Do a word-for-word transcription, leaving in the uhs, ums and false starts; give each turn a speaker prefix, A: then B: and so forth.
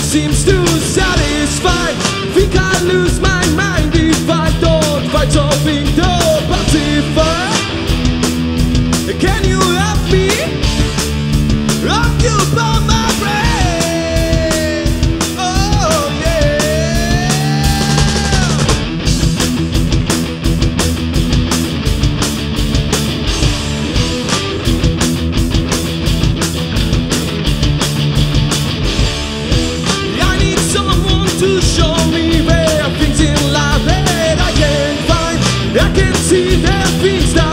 A: seems to satisfy. Think I lose my mind if I don't fight something to pacify. Can you help me? Occupy my brain. Oh yeah. I need someone to show me where things in life that I can't find. I can see the things that